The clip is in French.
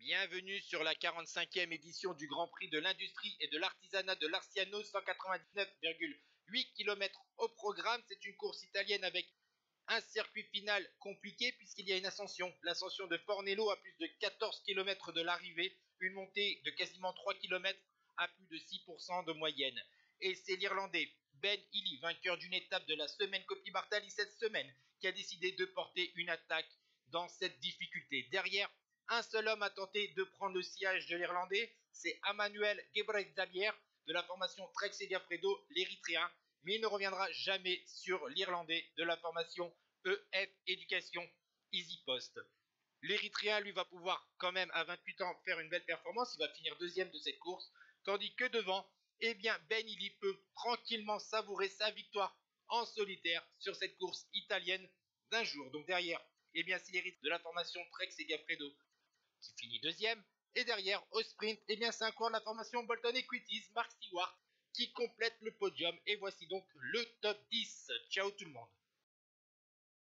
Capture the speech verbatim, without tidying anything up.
Bienvenue sur la quarante-cinquième édition du Grand Prix de l'Industrie et de l'Artisanat de Larciano, cent quatre-vingt-dix-neuf virgule huit kilomètres au programme. C'est une course italienne avec un circuit final compliqué puisqu'il y a une ascension. L'ascension de Fornello à plus de quatorze kilomètres de l'arrivée, une montée de quasiment trois kilomètres à plus de six pour cent de moyenne. Et c'est l'Irlandais Ben Healy, vainqueur d'une étape de la semaine Coppi Bartali cette semaine, qui a décidé de porter une attaque dans cette difficulté. Derrière, un seul homme a tenté de prendre le sillage de l'Irlandais, c'est Emmanuel Gebrezabier de la formation Trek Segafredo, l'Érythréen, mais il ne reviendra jamais sur l'Irlandais de la formation E F Education Easy Post. L'Érythréen, lui, va pouvoir quand même à vingt-huit ans faire une belle performance, il va finir deuxième de cette course, tandis que devant, eh bien Ben Healy peut tranquillement savourer sa victoire en solitaire sur cette course italienne d'un jour. Donc derrière, eh bien c'est l'Érythréen de la formation Trek Segafredo qui finit deuxième. Et derrière, au sprint, eh bien c'est un coureur de la formation Bolton Equities, Mark Stewart, qui complète le podium. Et voici donc le top dix. Ciao tout le monde.